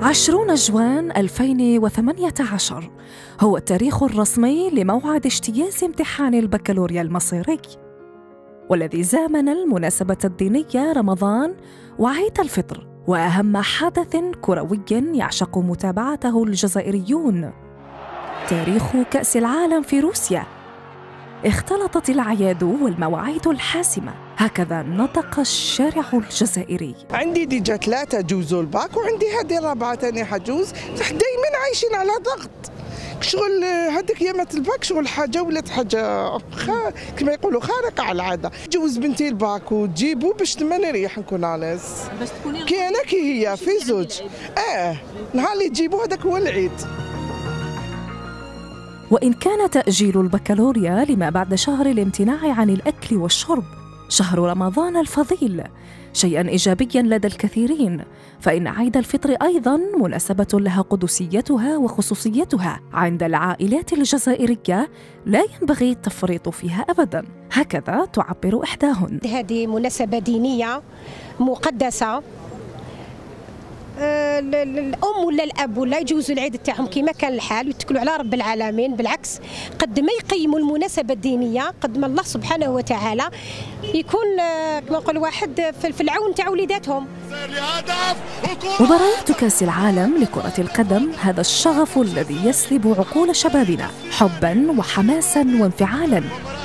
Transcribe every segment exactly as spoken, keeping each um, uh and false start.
عشرون جوان ألفين وثمانية عشر هو التاريخ الرسمي لموعد اجتياز امتحان البكالوريا المصيري، والذي زامن المناسبة الدينية رمضان وعيد الفطر، وأهم حدث كروي يعشق متابعته الجزائريون تاريخ كأس العالم في روسيا. اختلطت الأعياد والمواعيد الحاسمة، هكذا نطق الشارع الجزائري. عندي ديجا ثلاثة جوزوا الباك، وعندي هذه الرابعة تاني حجوز. دايما عايشين على ضغط شغل. هذيك يامات الباك شغل حاجة ولات حاجة خ... كما يقولوا خارقة على العادة. جوز بنتي الباك وتجيبوا باش ما نريح نكون علاس. باش تكوني كي أنا كي هي في زوج. اه نهار اللي تجيبوا هذاك هو العيد. وإن كان تأجيل البكالوريا لما بعد شهر الامتناع عن الأكل والشرب، شهر رمضان الفضيل، شيئاً إيجابياً لدى الكثيرين، فإن عيد الفطر أيضاً مناسبة لها قدسيتها وخصوصيتها عند العائلات الجزائرية لا ينبغي التفريط فيها أبداً، هكذا تعبر إحداهن. هذه مناسبة دينية مقدسة. الأم ولا الأب ولا يجوزوا العيد تاعهم كما كان الحال ويتكلوا على رب العالمين. بالعكس، قد ما يقيموا المناسبة الدينية قد ما الله سبحانه وتعالى يكون كما نقول واحد في العون تاع وليداتهم. مباريات كأس العالم لكرة القدم هذا الشغف الذي يسلب عقول شبابنا حباً وحماساً وانفعالاً.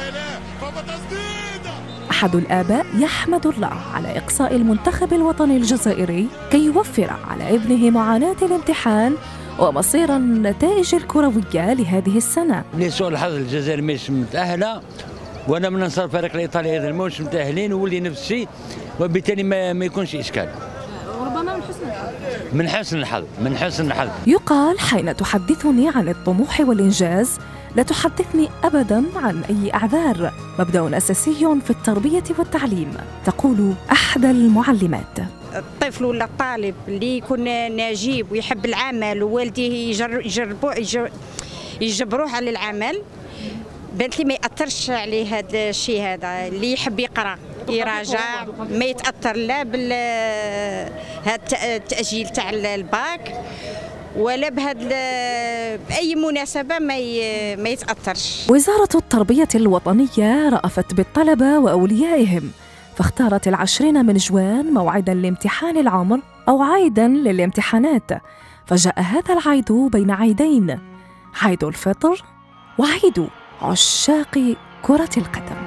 أحد الآباء يحمد الله على إقصاء المنتخب الوطني الجزائري كي يوفر على ابنه معاناة الامتحان ومصير النتائج الكروية لهذه السنة. لسوء الحظ الجزائر مش متأهلة، وأنا من أنصار الفريق الإيطالي هذا مش متأهلين، وولي نفس الشيء، وبالتالي ما, ما يكونش إشكال. وربما من حسن الحظ من حسن الحظ من حسن الحظ يقال حين تحدثني عن الطموح والإنجاز لا تحدثني أبداً عن أي أعذار، مبدأ أساسي في التربية والتعليم، تقول أحدى المعلمات. الطفل ولا الطالب اللي يكون نجيب ويحب العمل ووالديه يجربوه يجبروه على العمل، بنت لي ما يأثرش عليه هذا الشيء. هذا اللي يحب يقرأ يراجع ما يتأثر لا بال هذا التأجيل تاع الباك ولا بهذا بأي مناسبة ما ما يتأثرش. وزارة التربية الوطنية رأفت بالطلبة وأوليائهم، فاختارت العشرين من جوان موعدا لامتحان العمر أو عيدا للامتحانات، فجاء هذا العيد بين عيدين، عيد الفطر وعيد عشاق كرة القدم.